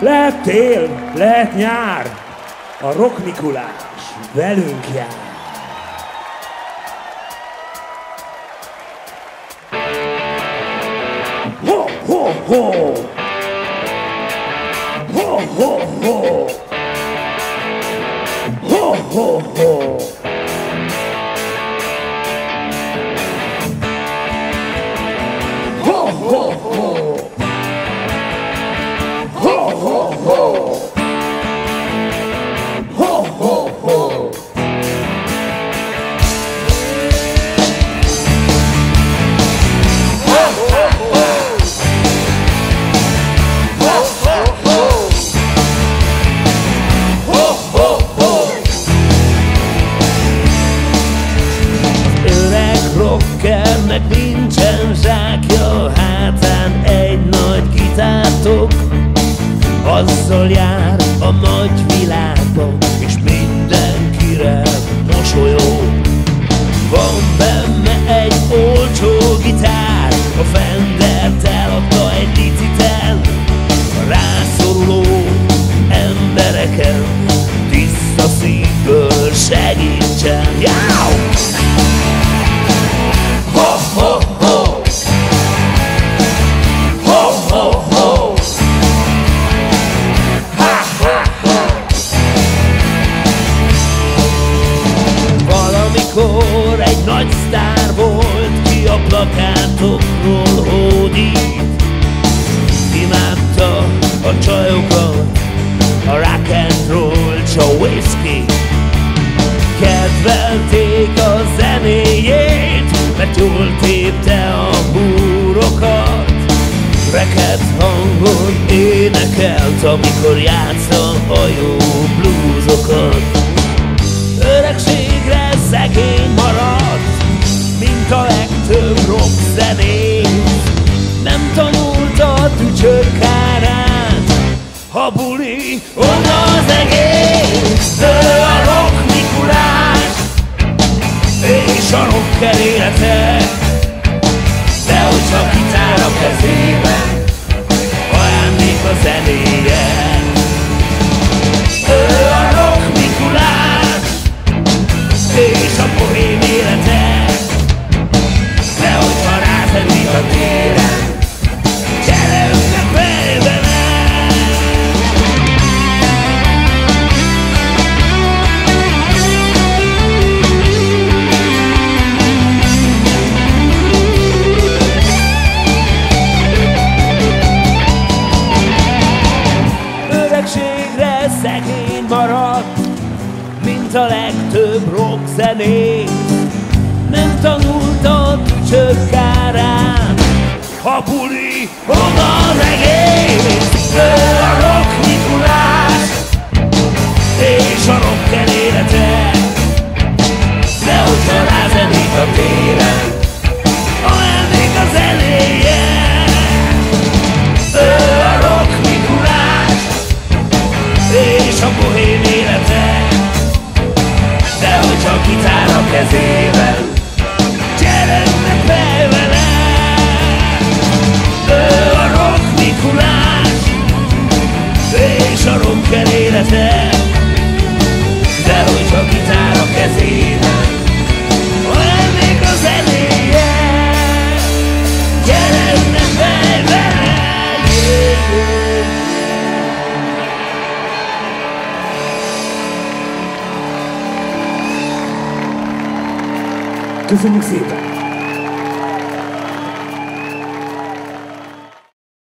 Lehet tél, lehet nyár, a Rock Mikulás velünk jár. Ho, ho, ho! Ho, ho, ho! Ho, ho, ho! Ho, ho, ho! Ho, ho, ho! Ho, ho, ho! Rockernek nincsen zsákja, hátán egy nagy gitártok, azzal jár a nagy világba, és mindenkire mosolyog. Van benne egy olcsó gitár, a Fendert eladta egy liciten, a rászoruló embereken tiszta szívből segítsen. Jau! Ho, ho, ho! Ho, ho, ho! Ha, ha, ha! Valamikor egy nagy sztár volt, ki a plakátokról hódít. Imádta a csajokat, a rock and roll, s a whisky. Kedvelték a zenéjét, mert jól tépte a húrokat. Reked hangon énekelt, amikor játsza a jó bluesokat. Öregségre szegény maradt, mint a legtöbb rock zenész. Nem tanulta tücsök kárán, a buli oda az egész. Ő a Rock Mikulás, és a rocker élete, de hogyha gitár a kezében, ajándék a zenéje. Ő a Rock Mikulás, és a poén élete, de hogyha rátelik a téren, gyere ünnepelj vele! Szegény maradt, mint a legtöbb rock zenész. Nem tanulta tücsök kárán, a buli oda az egész. Ő a Rock Mikulás, és a rocker élete, de hogyha rázenik a téren, ajándék a zenéje. Ő a Rock Mikulás, és a bohém élete, de hogyha gitár a kezében, gyere ünnepelj vele! Ő a Rock Mikulás, és a rocker élete, de hogyha gitár a kezében, ajándék a zenéje. Gyere ünnepelj vele! Köszönjük szépen!